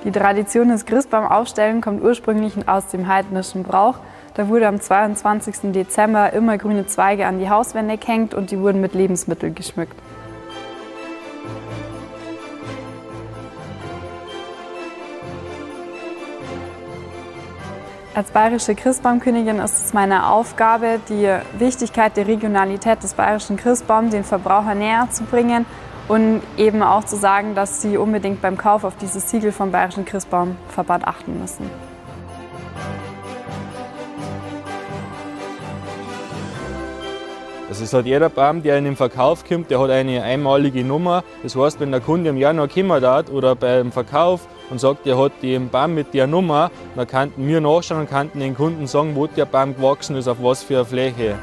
Die Tradition des Christbaumaufstellen kommt ursprünglich aus dem heidnischen Brauch. Da wurde am 22. Dezember immer grüne Zweige an die Hauswände gehängt und die wurden mit Lebensmitteln geschmückt. Als bayerische Christbaumkönigin ist es meine Aufgabe, die Wichtigkeit der Regionalität des bayerischen Christbaums den Verbraucher näher zu bringen und eben auch zu sagen, dass sie unbedingt beim Kauf auf dieses Siegel vom Bayerischen Christbaumverband achten müssen. Das ist halt jeder Baum, der in den Verkauf kommt, der hat eine einmalige Nummer. Das heißt, wenn der Kunde im Januar kommen darf oder beim Verkauf und sagt, er hat den Baum mit der Nummer, dann könnten wir nachschauen und könnten den Kunden sagen, wo der Baum gewachsen ist, auf was für eine Fläche.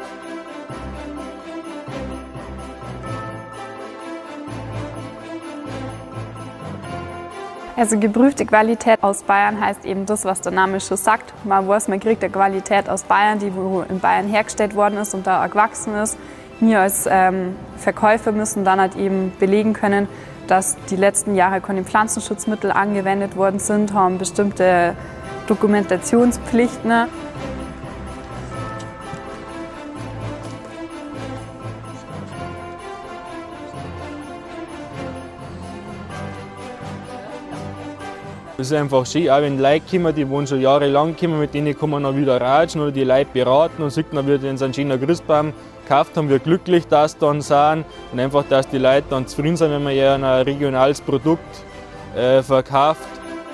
Also geprüfte Qualität aus Bayern heißt eben das, was der Name schon sagt. Man weiß, man kriegt eine Qualität aus Bayern, die wo in Bayern hergestellt worden ist und da auch gewachsen ist. Wir als Verkäufer müssen dann halt eben belegen können, dass die letzten Jahre keine Pflanzenschutzmittel angewendet worden sind, haben bestimmte Dokumentationspflichten. Es ist einfach schön, auch wenn Leute kommen, die schon jahrelang kommen, mit denen kann man dann wieder ratschen oder die Leute beraten und sieht dann, wie die einen schönen Christbaum gekauft haben, wie glücklich das dann sind und einfach, dass die Leute dann zufrieden sind, wenn man ja ein regionales Produkt verkauft.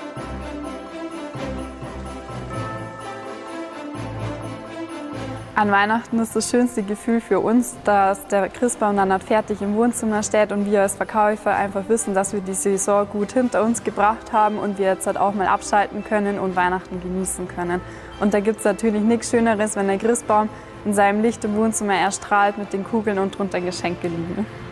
An Weihnachten ist das schönste Gefühl für uns, dass der Christbaum dann halt fertig im Wohnzimmer steht und wir als Verkäufer einfach wissen, dass wir die Saison gut hinter uns gebracht haben und wir jetzt halt auch mal abschalten können und Weihnachten genießen können. Und da gibt es natürlich nichts Schöneres, wenn der Christbaum in seinem Licht im Wohnzimmer erstrahlt mit den Kugeln und drunter Geschenke liegen.